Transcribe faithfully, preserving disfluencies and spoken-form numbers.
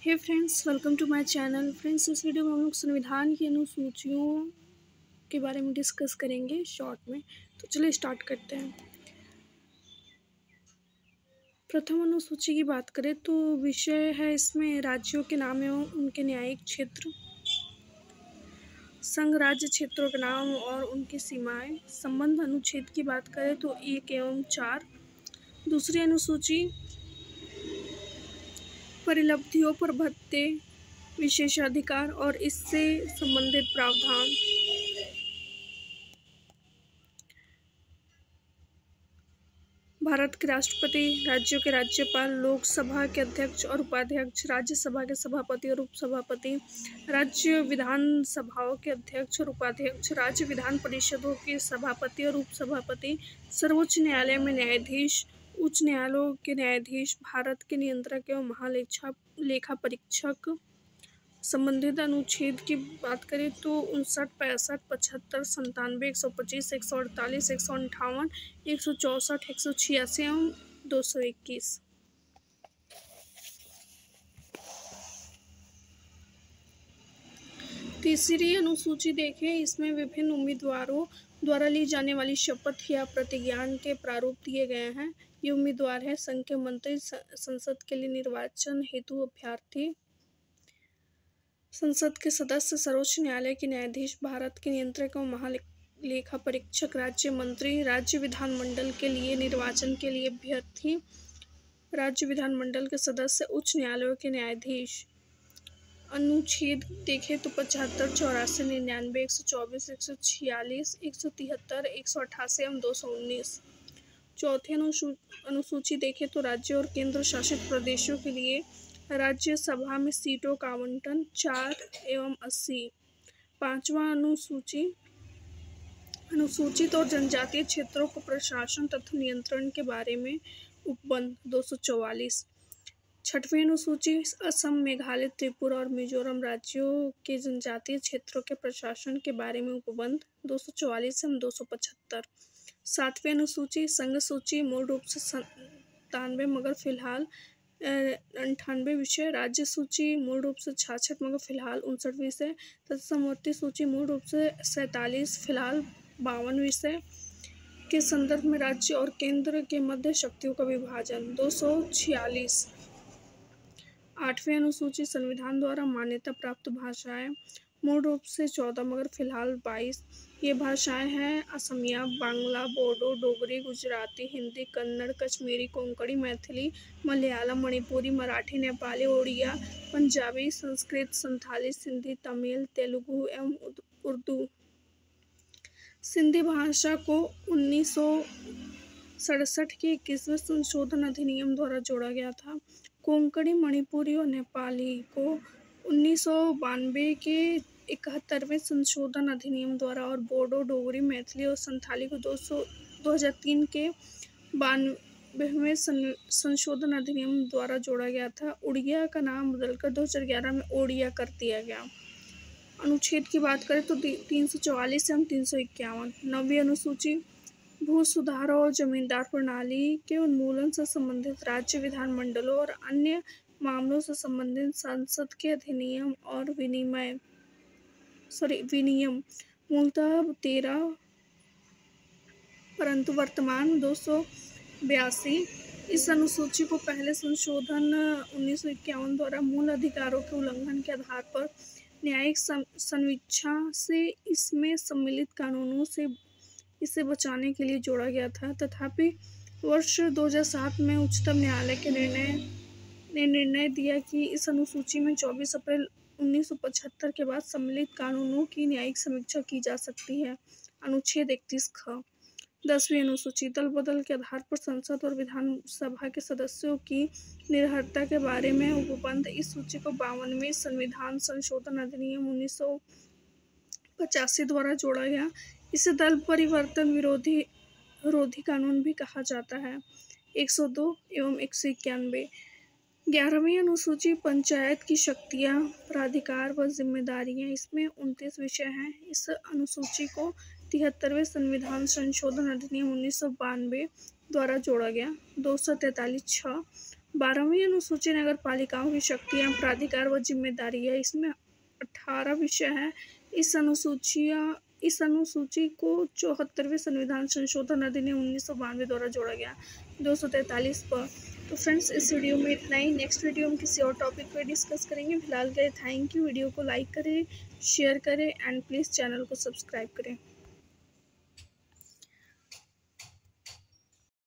Hey friends, welcome to my channel. Friends, इस video में हम लोग संविधान की अनुसूचियों के बारे में डिस्कस करेंगे शॉर्ट में। तो चलिए स्टार्ट करते हैं। प्रथम अनुसूची की बात करें तो विषय है इसमें राज्यों के नाम एवं उनके न्यायिक क्षेत्र, संघ राज्य क्षेत्रों के नाम और उनकी सीमाएं। संबंध अनुच्छेद की बात करें तो एक एवं चार। दूसरी अनुसूची परिलब्धियों पर भत्ते, विशेषाधिकार और इससे संबंधित प्रावधान। भारत के राष्ट्रपति, राज्यों के राज्यपाल, लोकसभा के अध्यक्ष और उपाध्यक्ष, राज्यसभा के सभापति और उपसभापति, राज्य विधानसभाओं के अध्यक्ष और उपाध्यक्ष, राज्य विधान परिषदों के सभापति और उपसभापति, सर्वोच्च न्यायालय में न्यायाधीश, उच्च न्यायालयों के न्यायाधीश, भारत के नियंत्रक एवं महालेखा लेखा परीक्षक। संबंधित अनुच्छेद की बात करें तो उनसठ, पैंसठ, पचहत्तर, संतानवे, एक सौ पच्चीस, एक सौ अड़तालीस, एक सौ अंठावन, एक सौ चौंसठ, एक सौ छियासी एवं दो सौ इक्कीस। तीसरी अनुसूची देखें, इसमें विभिन्न उम्मीदवारों द्वारा ली जाने वाली शपथ या प्रतिज्ञान के प्रारूप दिए गए हैं। ये उम्मीदवार है संघ के मंत्री, संसद के लिए निर्वाचन हेतु अभ्यर्थी, संसद के सदस्य, सर्वोच्च न्यायालय के न्यायाधीश, भारत के नियंत्रक एवं महालेखा परीक्षक, राज्य मंत्री, राज्य विधानमंडल के लिए निर्वाचन के लिए अभ्यर्थी, राज्य विधानमंडल के सदस्य, उच्च न्यायालयों के न्यायाधीश। अनुच्छेद देखें तो पचहत्तर, चौरासी, निन्यानवे, एक सौ चौबीस, एक सौ छियालीस, एक सौ तिहत्तर, एक सौ अट्ठासी एवं दो सौ उन्नीस। चौथी अनुसूची देखें तो राज्य और केंद्र शासित प्रदेशों के लिए राज्यसभा में सीटों का आवंटन चार एवं अस्सी। पांचवा अनुसूची अनुसूचित और जनजातीय क्षेत्रों को प्रशासन तथा नियंत्रण के बारे में उपबंध दो सौ चौवालीस। छठवीं अनुसूची असम, मेघालय, त्रिपुरा और मिजोरम राज्यों के जनजातीय क्षेत्रों के प्रशासन के बारे में उपबंध दो सौ चौवालीस एवं दो सौ पचहत्तर। सातवीं अनुसूची संघ सूची, मूल रूप से सत्तानवे मगर फिलहाल अंठानवे विषय, राज्य सूची मूल रूप से छाछठ मगर फिलहाल उनसठ विषय, तथा समवर्ती सूची मूल रूप से सैंतालीस फिलहाल बावन विषय के संदर्भ में राज्य और केंद्र के मध्य शक्तियों का विभाजन दो सौ छियालीस। आठवीं अनुसूची संविधान द्वारा मान्यता प्राप्त भाषाएं, मूल रूप से चौदह मगर फिलहाल बाईस। ये भाषाएं हैं असमिया, बांग्ला, बोडो, डोगरी, गुजराती, हिंदी, कन्नड़, कश्मीरी, कोंकणी, मैथिली, मलयालम, मणिपुरी, मराठी, नेपाली, ओडिया, पंजाबी, संस्कृत, संथाली, सिंधी, तमिल, तेलुगु एवं उर्दू। सिंधी भाषा को उन्नीस सौ सड़सठ के इक्कीसवें संशोधन अधिनियम द्वारा जोड़ा गया था। कोंकणी, मणिपुरी और नेपाली को उन्नीस सौ बानवे के इकहत्तरवें संशोधन अधिनियम द्वारा और बोडो, डोगरी, मैथिली और संथाली को दो सौ दो हजार तीन के बानवेवें संशोधन अधिनियम द्वारा जोड़ा गया था। उड़िया का नाम बदलकर दो हजार ग्यारह में ओडिया कर दिया गया। अनुच्छेद की बात करें तो तीन सौ चौवालीस एवं तीन सौ इक्यावन। नवीं अनुसूची भू सुधार और जमींदार प्रणाली के उन्मूलन से संबंधित राज्य विधानमंडलों और अन्य मामलों से संबंधित संसद के अधिनियम और विनिमय सॉरी विनियम मूलतः तेरह, परंतु वर्तमान दो सौ बयासी। इस अनुसूची को पहले संशोधन उन्नीस सौ इक्यावन द्वारा मूल अधिकारों के उल्लंघन के आधार पर न्यायिक समीक्षा से इसमें सम्मिलित कानूनों से इसे बचाने के लिए जोड़ा गया था। तथापि वर्ष दो हजार सात में उच्चतम न्यायालय के निर्णय ने निर्णय दिया कि इस अनुसूची में चौबीस अप्रैल उन्नीस सौ पचहत्तर के बाद सम्मिलित कानूनों की न्यायिक समीक्षा की जा सकती है। अनुच्छेद इकतीस ख। दसवीं अनुसूची दल बदल के आधार पर संसद और विधानसभा के सदस्यों की निर्भरता के बारे में उपबंध। इस सूची को बावनवें संविधान संशोधन अधिनियम उन्नीस सौ पचासी द्वारा जोड़ा गया। इसे दल परिवर्तन विरोधी विरोधी कानून भी कहा जाता है। एक सौ दो एवं एक सौ इक्यानवे। ग्यारहवीं अनुसूची पंचायत की शक्तियां, प्राधिकार व जिम्मेदारियां, इसमें उनतीस विषय हैं। इस अनुसूची को तिहत्तरवें संविधान संशोधन अधिनियम उन्नीस सौ बानवे द्वारा जोड़ा गया। दो सौ तैंतालीस छ। बारहवीं अनुसूची नगर पालिकाओं की शक्तियाँ, प्राधिकार व जिम्मेदारी है। इसमें अठारह विषय हैं। इस अनुसूचियाँ इस अनुसूची को चौहत्तरवें संविधान संशोधन अधिनियम उन्नीस सौ बानवे द्वारा जोड़ा गया, दो सौ तैंतालीस पर। तो फ्रेंड्स, इस वीडियो में इतना ही। नेक्स्ट वीडियो हम किसी और टॉपिक पे डिस्कस करेंगे। फिलहाल के लिए थैंक यू। वीडियो को लाइक करें, शेयर करें एंड प्लीज़ चैनल को सब्सक्राइब करें।